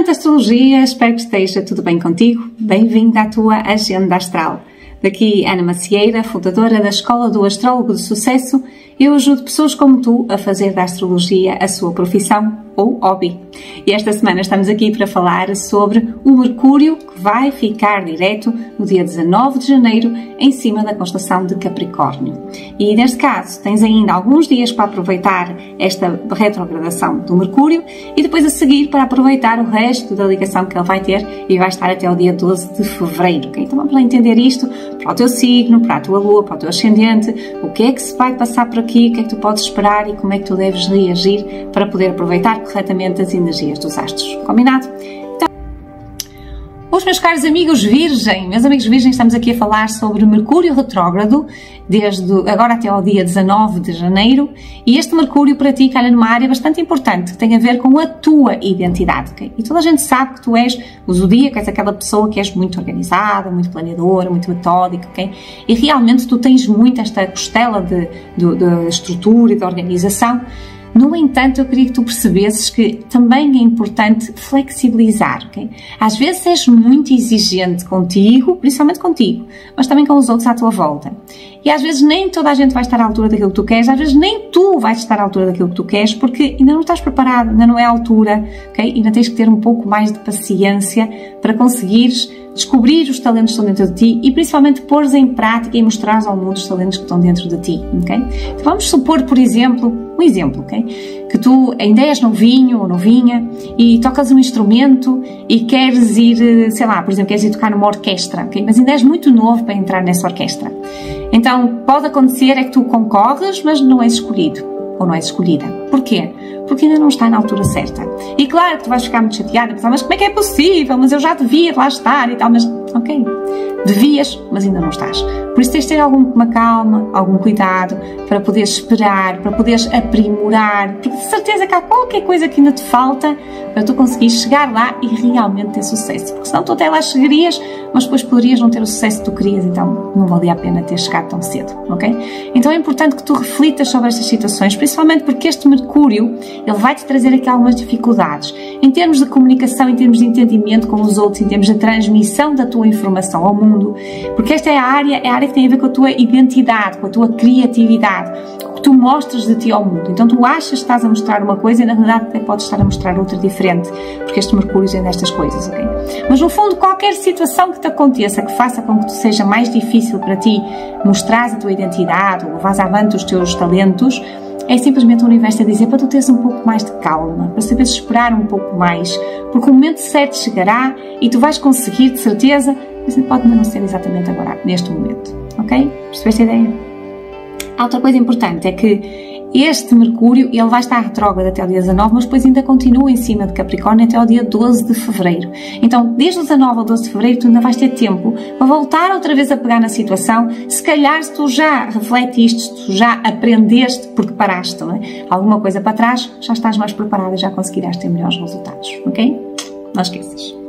da astrologia, espero que esteja tudo bem contigo. Bem-vindo à tua Agenda Astral. Daqui Ana Macieira, fundadora da Escola do Astrólogo de Sucesso, eu ajudo pessoas como tu a fazer da astrologia a sua profissão ou hobby. E esta semana estamos aqui para falar sobre o Mercúrio, que vai ficar direto no dia 19 de janeiro em cima da constelação de Capricórnio. E neste caso tens ainda alguns dias para aproveitar esta retrogradação do Mercúrio e depois a seguir para aproveitar o resto da ligação que ele vai ter e vai estar até o dia 12 de fevereiro. Okay? Então vamos lá entender isto para o teu signo, para a tua lua, para o teu ascendente, o que é que se vai passar por aqui, o que é que tu podes esperar e como é que tu deves reagir para poder aproveitar corretamente as energias dos astros. Combinado? Então, os meus caros amigos Virgem, meus amigos Virgem, estamos aqui a falar sobre Mercúrio retrógrado, desde agora até ao dia 19 de janeiro, e este Mercúrio para ti calha numa área bastante importante, que tem a ver com a tua identidade, okay? E toda a gente sabe que tu és o zodíaco, és aquela pessoa que és muito organizada, muito planeadora, muito metódica, okay? E realmente tu tens muito esta costela de estrutura e de organização. No entanto, eu queria que tu percebesses que também é importante flexibilizar, ok? Às vezes és muito exigente contigo, principalmente contigo, mas também com os outros à tua volta. E às vezes nem toda a gente vai estar à altura daquilo que tu queres, às vezes nem tu vais estar à altura daquilo que tu queres, porque ainda não estás preparado, ainda não é a altura, ok? Ainda tens que ter um pouco mais de paciência para conseguires descobrir os talentos que estão dentro de ti e principalmente pôres em prática e mostrares ao mundo os talentos que estão dentro de ti, ok? Então vamos supor, por exemplo, ok? Que tu ainda és novinho ou novinha e tocas um instrumento e queres ir, sei lá, por exemplo, queres ir tocar numa orquestra, ok? Mas ainda és muito novo para entrar nessa orquestra. Então pode acontecer é que tu concorres, mas não és escolhido ou não és escolhida. Porquê? Porque ainda não está na altura certa. E claro que tu vais ficar muito chateada, pensar, mas como é que é possível? Mas eu já devia lá estar e tal, mas ok, devias, mas ainda não estás. Por isso tens de ter alguma calma, algum cuidado para poderes esperar, para poderes aprimorar, porque de certeza que há qualquer coisa que ainda te falta para tu conseguires chegar lá e realmente ter sucesso. Porque senão tu até lá chegarias, mas depois poderias não ter o sucesso que tu querias, então não valia a pena ter chegado tão cedo, ok? Então é importante que tu reflitas sobre estas situações, principalmente porque este Mercúrio, ele vai-te trazer aqui algumas dificuldades, em termos de comunicação, em termos de entendimento com os outros, em termos de transmissão da tua informação ao mundo, porque esta é a área que tem a ver com a tua identidade, com a tua criatividade, o que tu mostras de ti ao mundo. Então tu achas que estás a mostrar uma coisa e na realidade até podes estar a mostrar outra diferente, porque este Mercúrio tem destas coisas, ok? Mas no fundo, qualquer situação que te aconteça, que faça com que seja mais difícil para ti mostrar a tua identidade ou levares avante os teus talentos, é simplesmente o universo a dizer para tu teres um pouco mais de calma, para saberes esperar um pouco mais, porque o momento certo chegará e tu vais conseguir, de certeza, mas pode ainda não ser exatamente agora, neste momento, ok? Percebeste a ideia? A outra coisa importante é que este Mercúrio, ele vai estar retrógrado até o dia 19, mas depois ainda continua em cima de Capricórnio até o dia 12 de fevereiro. Então, desde o 19 ao 12 de fevereiro, tu ainda vais ter tempo para voltar outra vez a pegar na situação. Se calhar, se tu já refletiste, se tu já aprendeste, porque paraste, não é? Alguma coisa para trás, já estás mais preparada, já conseguirás ter melhores resultados, ok? Não esqueças.